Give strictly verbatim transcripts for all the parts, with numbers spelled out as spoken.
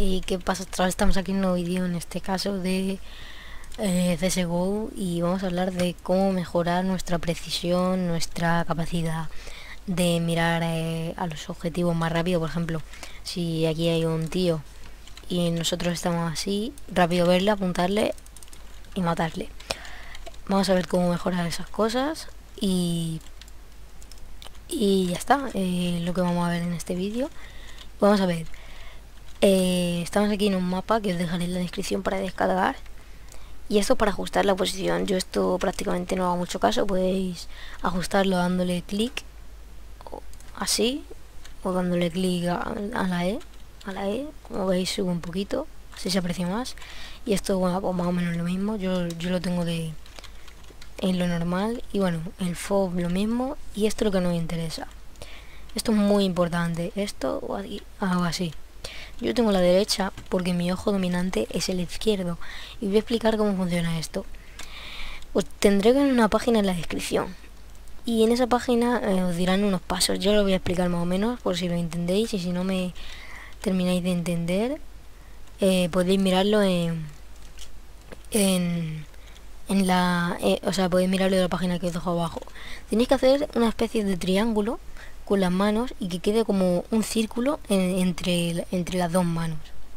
¿Y qué pasa? Otra vez estamos aquí en un nuevo vídeo, en este caso de eh, C S G O, y vamos a hablar de cómo mejorar nuestra precisión, nuestra capacidad de mirar eh, a los objetivos más rápido. Por ejemplo, si aquí hay un tío y nosotros estamos así, rápido verle, apuntarle y matarle. Vamos a ver cómo mejorar esas cosas y, y ya está, eh, lo que vamos a ver en este vídeo. Vamos a ver, eh, estamos aquí en un mapa que os dejaré en la descripción para descargar. Y esto para ajustar la posición. Yo esto prácticamente no hago mucho caso. Podéis ajustarlo dándole clic así, o dándole clic a, a la E, a la E, como veis sube un poquito, así se aprecia más. Y esto, bueno, pues más o menos lo mismo. Yo, yo lo tengo de en lo normal. Y bueno, el F O B lo mismo. Y esto es lo que nos interesa. Esto es muy importante. Esto o aquí, hago así. Yo tengo la derecha porque mi ojo dominante es el izquierdo. Y voy a explicar cómo funciona esto. Os tendré una página en la descripción. Y en esa página eh, os dirán unos pasos. Yo lo voy a explicar más o menos por si lo entendéis. Y si no me termináis de entender, eh, podéis mirarlo en... En, en la... Eh, o sea, podéis mirarlo de la página que os dejo abajo. Tenéis que hacer una especie de triángulo con las manos y que quede como un círculo en, entre, entre las dos manos.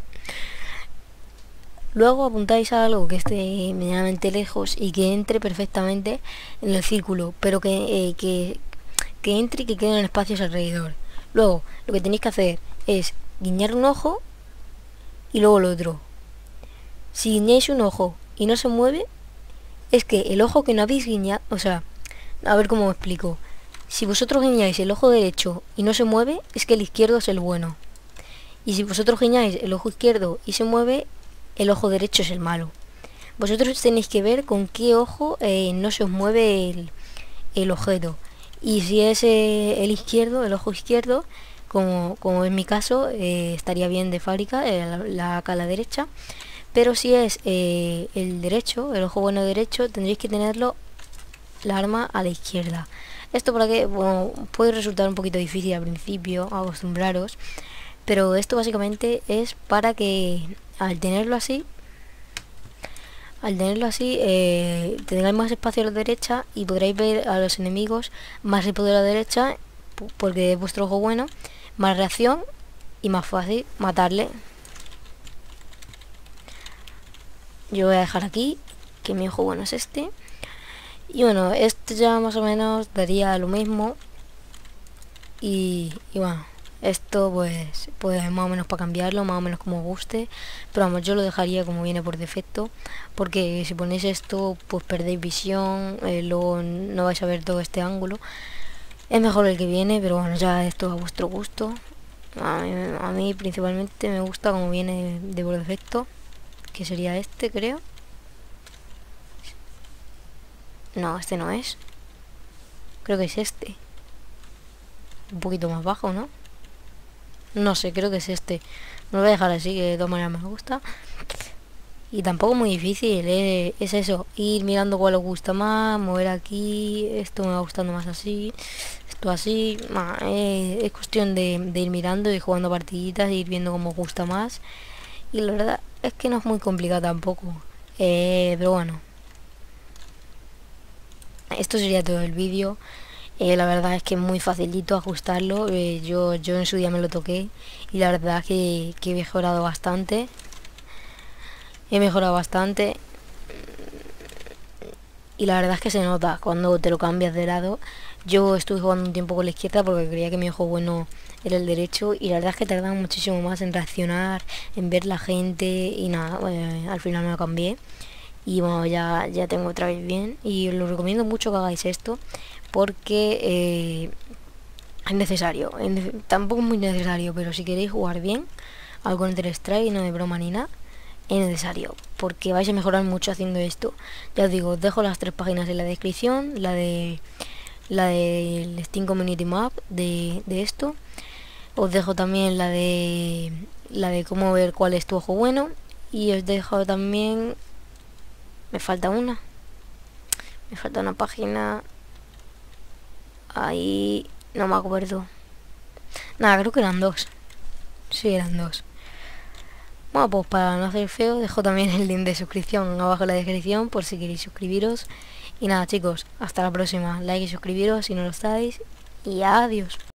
Luego apuntáis a algo que esté medianamente lejos y que entre perfectamente en el círculo, pero que, eh, que, que entre y que queden espacios alrededor. Luego lo que tenéis que hacer es guiñar un ojo y luego el otro. Si guiñáis un ojo y no se mueve, es que el ojo que no habéis guiñado, o sea, a ver cómo os explico. Si vosotros guiñáis el ojo derecho y no se mueve, es que el izquierdo es el bueno. Y si vosotros guiñáis el ojo izquierdo y se mueve, el ojo derecho es el malo. Vosotros tenéis que ver con qué ojo eh, no se os mueve el, el objeto. Y si es eh, el izquierdo, el ojo izquierdo, como, como en mi caso, eh, estaría bien de fábrica, eh, la, la acá a la derecha. Pero si es eh, el derecho, el ojo bueno derecho, tendréis que tenerlo la arma a la izquierda. Esto para que, bueno, puede resultar un poquito difícil al principio acostumbraros, pero esto básicamente es para que al tenerlo así, al tenerlo así, eh, tendráis más espacio a la derecha y podréis ver a los enemigos más rápido a la derecha, porque es vuestro ojo bueno, más reacción y más fácil matarle. Yo voy a dejar aquí que mi ojo bueno es este. Y bueno, esto ya más o menos daría lo mismo. Y, y bueno, esto pues, pues más o menos para cambiarlo, más o menos como guste. Pero vamos, yo lo dejaría como viene por defecto. Porque si ponéis esto, pues perdéis visión, eh, luego no vais a ver todo este ángulo. Es mejor el que viene, pero bueno, ya esto a vuestro gusto. A mí, a mí principalmente me gusta como viene de, de por defecto, que sería este, creo. No, este no es. Creo que es este. Un poquito más bajo, ¿no? No sé, creo que es este. Me lo voy a dejar así, que de todas maneras me gusta. Y tampoco muy difícil, ¿eh? Es eso, ir mirando cuál os gusta más, mover aquí, esto me va gustando más así, esto así. Nah, eh, es cuestión de, de ir mirando y jugando partiditas, e ir viendo cómo os gusta más. Y la verdad es que no es muy complicado tampoco. Eh, pero bueno. Esto sería todo el vídeo. Eh, la verdad es que es muy facilito ajustarlo. Eh, yo, yo en su día me lo toqué y la verdad es que, que he mejorado bastante. He mejorado bastante. Y la verdad es que se nota cuando te lo cambias de lado. Yo estuve jugando un tiempo con la izquierda porque creía que mi ojo bueno era el derecho. Y la verdad es que tardaba muchísimo más en reaccionar, en ver la gente. Y nada, eh, al final me lo cambié. Y bueno, ya, ya tengo otra vez bien. Y os lo recomiendo mucho que hagáis esto, porque eh, es necesario. Es ne tampoco es muy necesario, pero si queréis jugar bien al Counter Strike, no de broma ni nada, es necesario, porque vais a mejorar mucho haciendo esto. Ya os digo, os dejo las tres páginas en la descripción. La de la del Steam Community Map de, de esto. Os dejo también la de la de cómo ver cuál es tu ojo bueno. Y os dejo también... Me falta una. Me falta una página. Ahí... No me acuerdo. Nada, creo que eran dos. Sí, eran dos. Bueno, pues para no hacer feo, dejo también el link de suscripción abajo en la descripción por si queréis suscribiros. Y nada chicos, hasta la próxima. Like y suscribiros si no lo estáis. Y adiós.